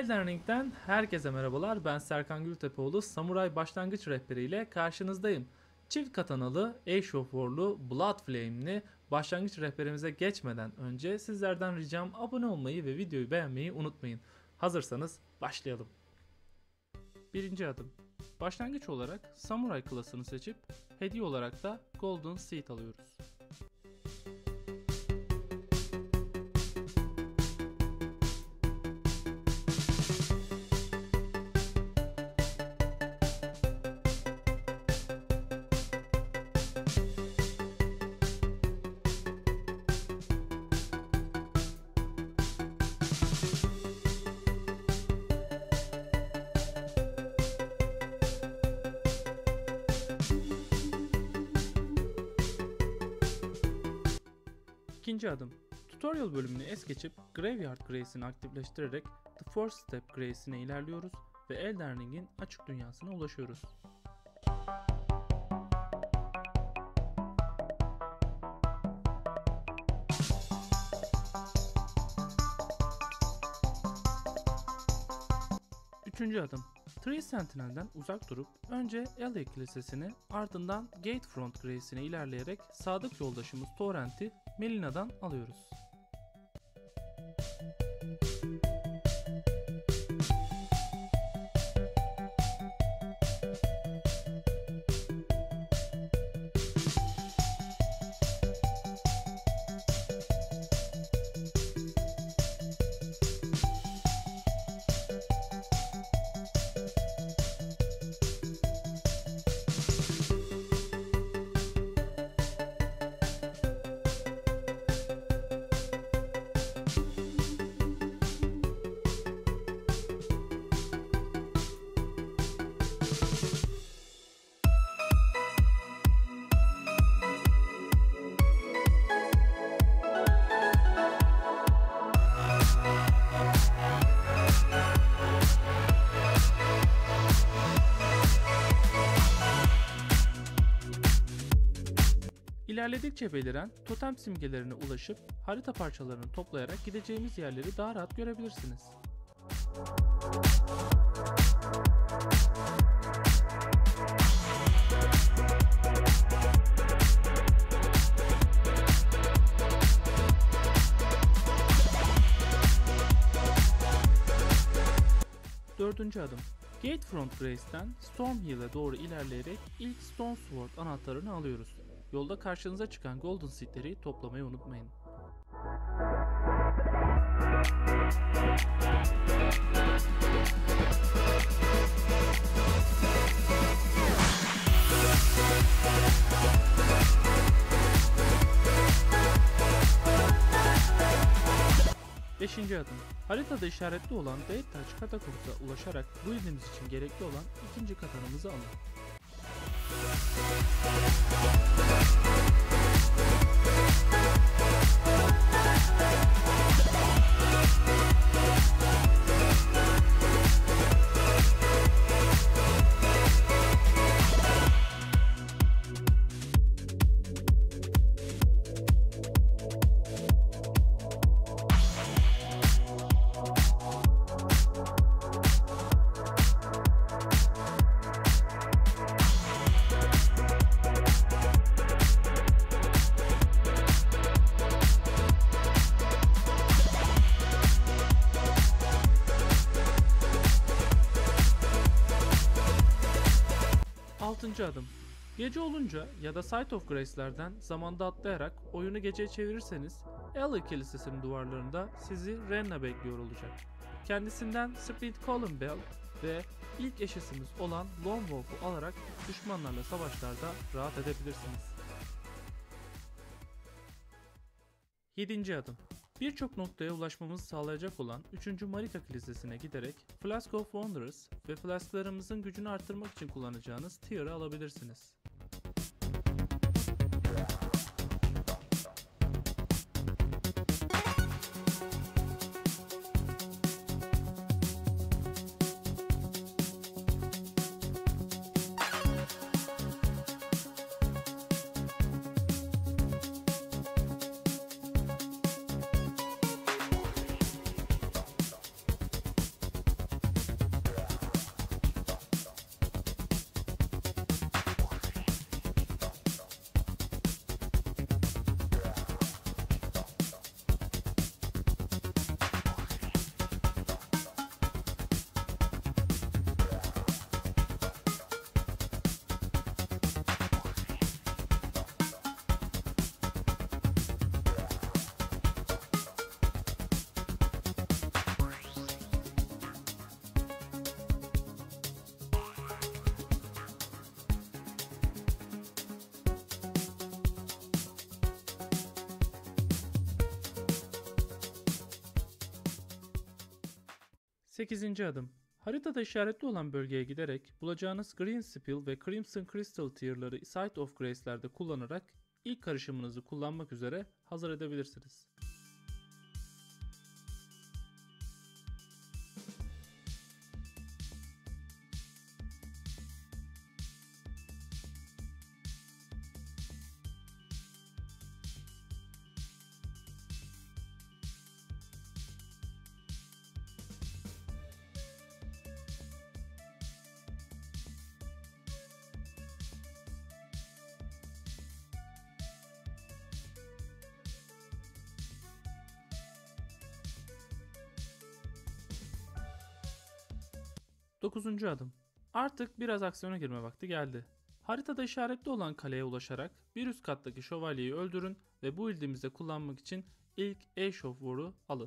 Elden Ring'den herkese merhabalar. Ben Serkan Gültepeoğlu. Samuray başlangıç rehberiyle karşınızdayım. Çift katanalı, Age of War'lu, Blood Flame'li başlangıç rehberimize geçmeden önce sizlerden ricam abone olmayı ve videoyu beğenmeyi unutmayın. Hazırsanız başlayalım. Birinci adım. Başlangıç olarak Samuray klasını seçip hediye olarak da Golden Seed alıyoruz. İkinci adım. Tutorial bölümünü es geçip Graveyard Grace'ini aktifleştirerek The First Step Grace'ine ilerliyoruz ve Elden Ring'in açık dünyasına ulaşıyoruz. Üçüncü adım. Tree Sentinel'den uzak durup önce Ely Kilisesi'ni ardından Gatefront Grace'ine ilerleyerek sadık yoldaşımız Torrent'i Melina'dan alıyoruz. İlerledikçe beliren totem simgelerine ulaşıp harita parçalarını toplayarak gideceğimiz yerleri daha rahat görebilirsiniz. Dördüncü adım. Gatefront Grace'den Stormhill'e doğru ilerleyerek ilk Stone Sword anahtarını alıyoruz. Yolda karşınıza çıkan Golden Seed'leri toplamayı unutmayın. Beşinci adım. Haritada işaretli olan Death Touch Katakombs'a ulaşarak bu ilimiz için gerekli olan ikinci katanımızı alın. Altıncı adım. Gece olunca ya da Site of Grace'lerden zamanda atlayarak oyunu geceye çevirirseniz Ely Kilisesi'nin duvarlarında sizi Renna bekliyor olacak. Kendisinden Split Column Bell ve ilk eşesimiz olan Lone Wolf'u alarak düşmanlarla savaşlarda rahat edebilirsiniz. 7. adım. Birçok noktaya ulaşmamızı sağlayacak olan 3. Marika Kilisesi'ne giderek Flask of Wonders ve flasklarımızın gücünü artırmak için kullanacağınız Tier'ı alabilirsiniz. 8. adım. Haritada işaretli olan bölgeye giderek bulacağınız Green Spill ve Crimson Crystal tier'ları Site of Grace'lerde kullanarak ilk karışımınızı kullanmak üzere hazır edebilirsiniz. 9. adım. Artık biraz aksiyona girme vakti geldi. Haritada işaretli olan kaleye ulaşarak bir üst kattaki şövalyeyi öldürün ve bu ildimizde kullanmak için ilk Ash of War'u alın.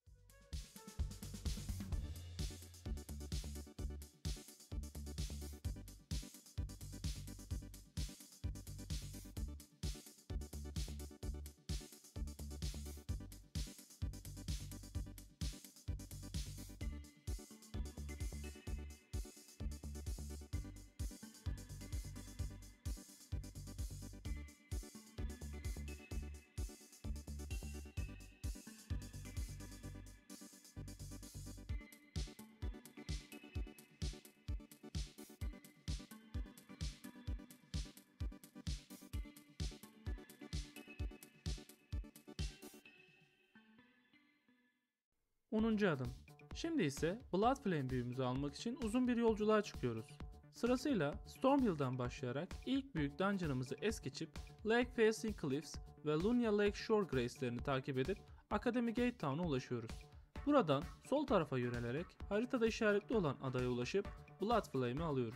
10. adım. Şimdi ise Blood Flame büyümüzü almak için uzun bir yolculuğa çıkıyoruz. Sırasıyla Stormhill'den başlayarak ilk büyük dungeon'ımızı es geçip Lake Facing Cliffs ve Lunia Lake Shore Grace'lerini takip edip Academy Gate Town'a ulaşıyoruz. Buradan sol tarafa yönelerek haritada işaretli olan adaya ulaşıp Blood Flame'i alıyoruz.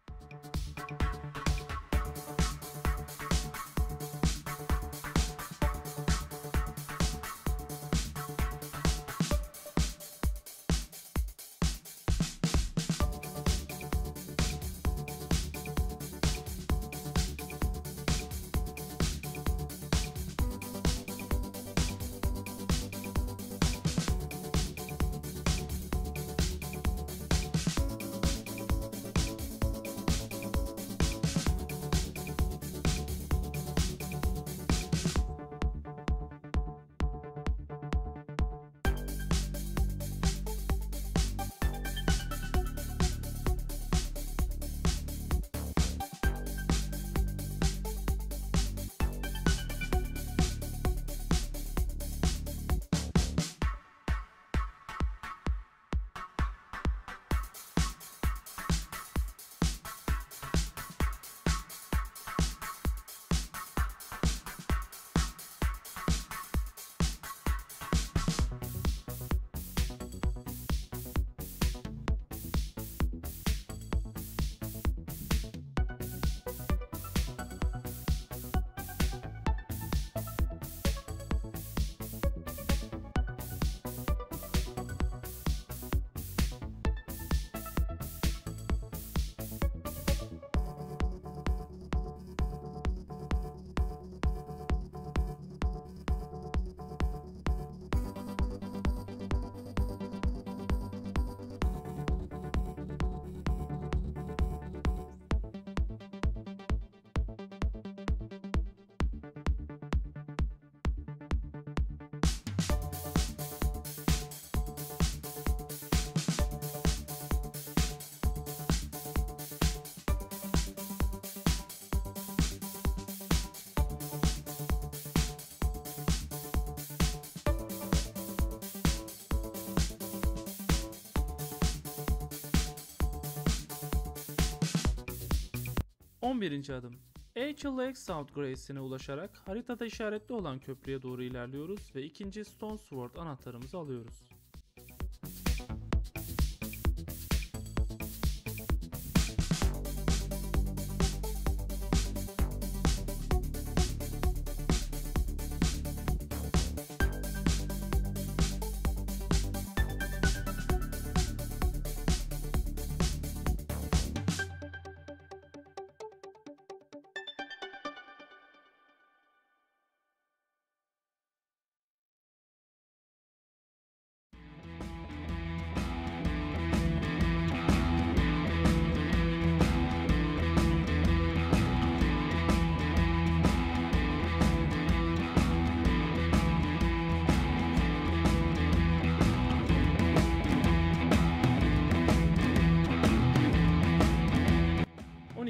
11. adım. Achel Lake South Grace'ine ulaşarak haritada işaretli olan köprüye doğru ilerliyoruz ve ikinci Stone Sword anahtarımızı alıyoruz.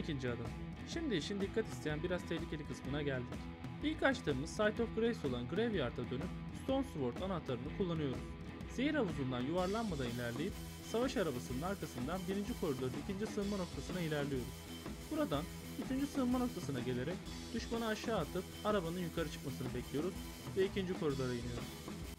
12. adım. Şimdi işin dikkat isteyen biraz tehlikeli kısmına geldik. İlk açtığımız Site of Grace olan Graveyard'a dönüp Stone Sword anahtarını kullanıyoruz. Zehir havuzundan yuvarlanmadan ilerleyip savaş arabasının arkasından 1. koridorun 2. sığınma noktasına ilerliyoruz. Buradan 3. sığınma noktasına gelerek düşmanı aşağı atıp arabanın yukarı çıkmasını bekliyoruz ve 2. koridora iniyoruz.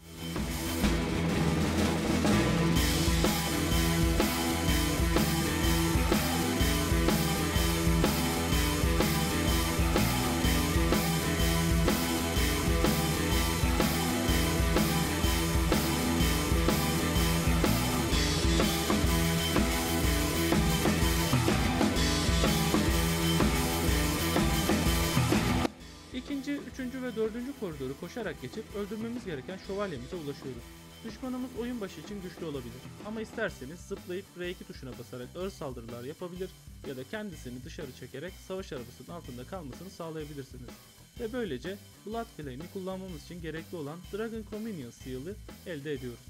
İkinci, üçüncü ve dördüncü koridoru koşarak geçip öldürmemiz gereken şövalyemize ulaşıyoruz. Düşmanımız oyun başı için güçlü olabilir ama isterseniz zıplayıp R2 tuşuna basarak ağır saldırılar yapabilir ya da kendisini dışarı çekerek savaş arabasının altında kalmasını sağlayabilirsiniz. Ve böylece Blood Flame'i kullanmamız için gerekli olan Dragon Communion Seal'ı elde ediyoruz.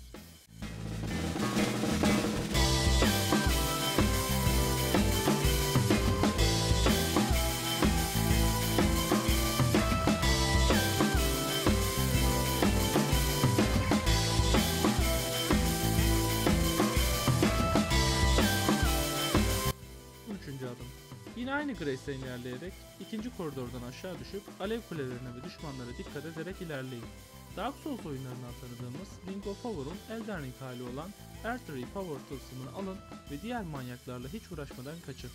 13. adım. Yine aynı Grace'den ilerleyerek 2. koridordan aşağı düşüp alev kulelerine ve düşmanlara dikkat ederek ilerleyin. Dark Souls oyunlarından tanıdığımız Ring of Power'un Elden Ring hali olan Earthly Power tılsımını alın ve diğer manyaklarla hiç uğraşmadan kaçın.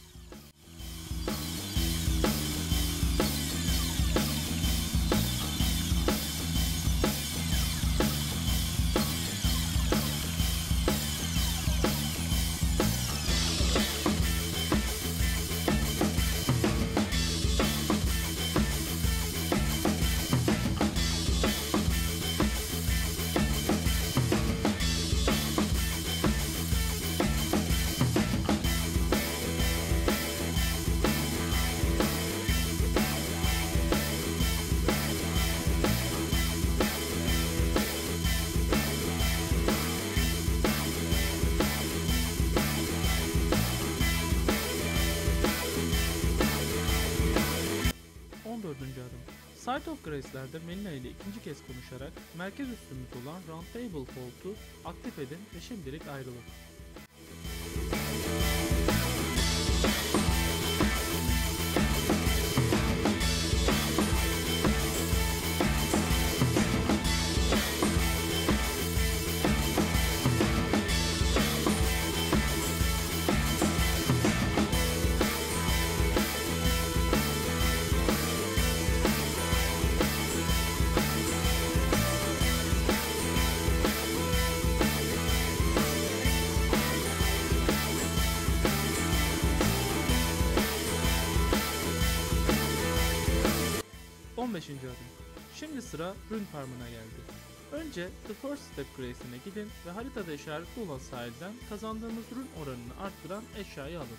14. adım. Site of Grace'lerde Melina ile ikinci kez konuşarak merkez üssümüz olan Roundtable Vault'u aktif edin ve şimdilik ayrılın. 15. adım. Şimdi sıra Rune Farm'ına geldi. Önce The First Step Grace'ine gidin ve haritada işaretli olan sahilden kazandığımız rune oranını arttıran eşyayı alın.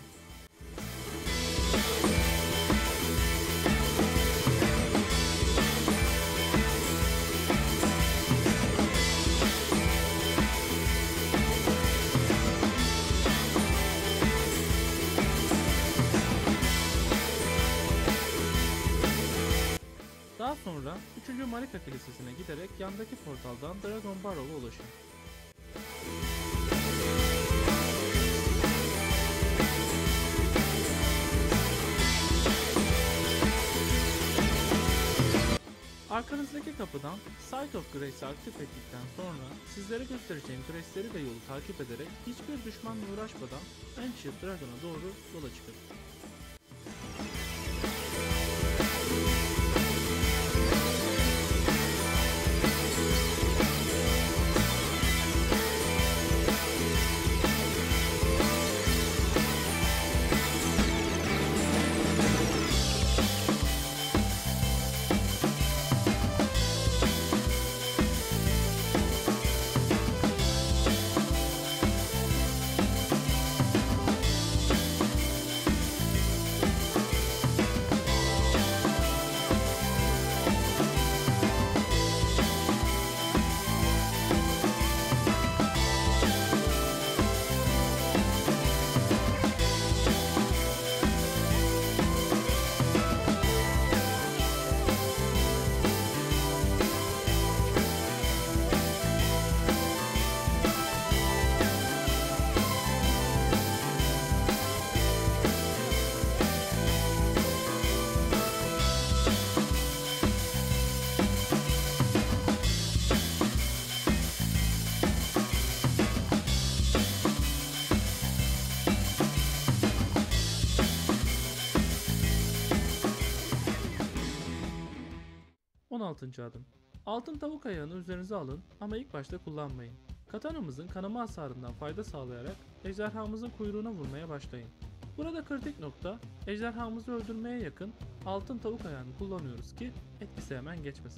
Daha sonra 3. Marika Kilisesi'ne giderek yandaki portaldan Dragon Barrow'a ulaşın. Arkanızdaki kapıdan Site of Grace'i aktif ettikten sonra sizlere göstereceğim Grace'leri ve yolu takip ederek hiçbir düşmanla uğraşmadan Ancient Dragon'a doğru yola çıkın. 16. adım. Altın tavuk ayağını üzerinize alın ama ilk başta kullanmayın. Katanamızın kanama hasarından fayda sağlayarak ejderhamızın kuyruğuna vurmaya başlayın. Burada kritik nokta, ejderhamızı öldürmeye yakın altın tavuk ayağını kullanıyoruz ki etkisi hemen geçmesin.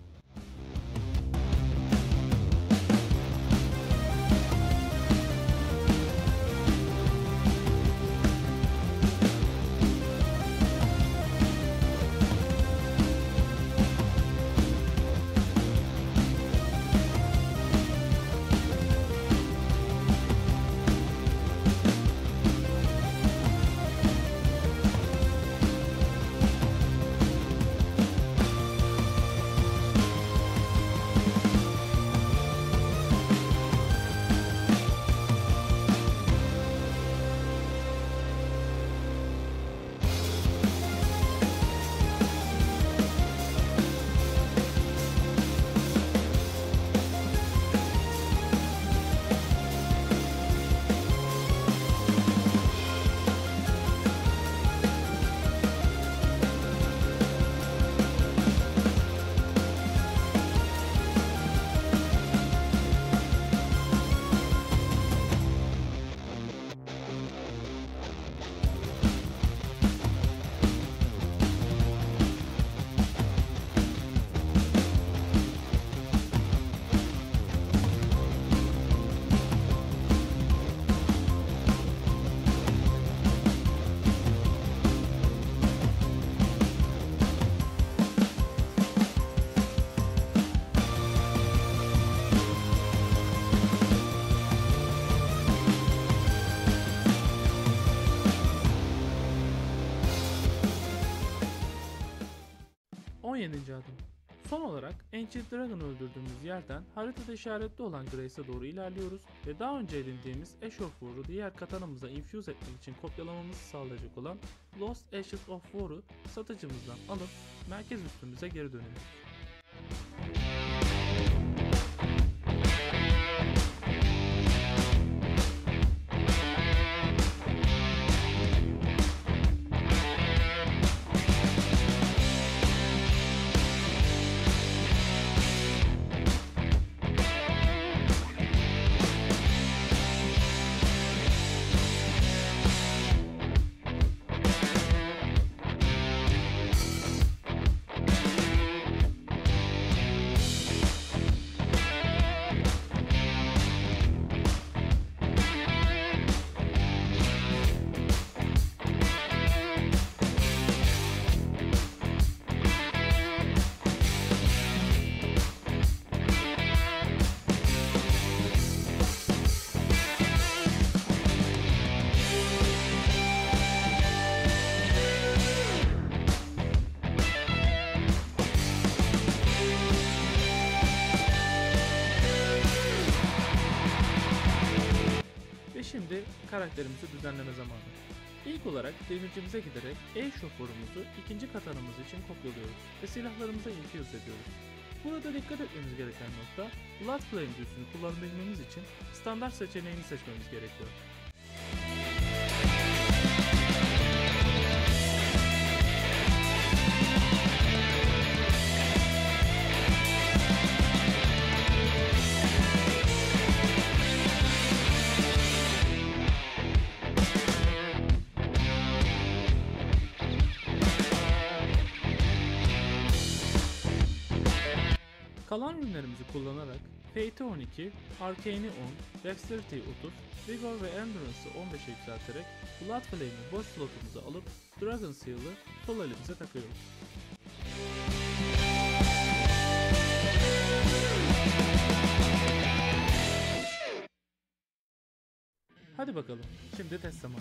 ...17. adım. Son olarak Ancient Dragon'ı öldürdüğümüz yerden haritada işaretli olan Grace'e doğru ilerliyoruz ve daha önce edindiğimiz Ash of War'u diğer katanamıza infuse etmek için kopyalamamızı sağlayacak olan Lost Ashes of War'u satıcımızdan alıp merkez üstümüze geri dönüyoruz. Şimdi karakterimizi düzenleme zamanı. İlk olarak demircimize giderek e-şoförümüzü ikinci katanımız için kopyalıyoruz ve silahlarımıza infuse ediyoruz. Burada dikkat etmemiz gereken nokta, Blood Flame büyüsünü kullanabilmemiz için standart seçeneğini seçmemiz gerekiyor. Kalan ürünlerimizi kullanarak Fate'i 12, Arcane'i 10, Dexterity'yi 30, Vigor ve Endurance'ı 15'e yükselterek Blood Flame'i boş slotumuza alıp Dragon Seal'ı sol elimize takıyoruz. Hadi bakalım, şimdi test zamanı.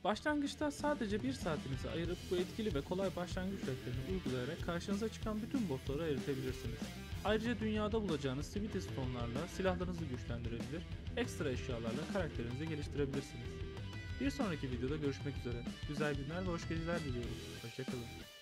Başlangıçta sadece 1 saatinizi ayırıp bu etkili ve kolay başlangıç rehberini uygulayarak karşınıza çıkan bütün bossları eritebilirsiniz. Ayrıca dünyada bulacağınız Smithy Stone'larla silahlarınızı güçlendirebilir, ekstra eşyalarla karakterinizi geliştirebilirsiniz. Bir sonraki videoda görüşmek üzere. Güzel günler ve hoş geceler diliyorum. Hoşçakalın.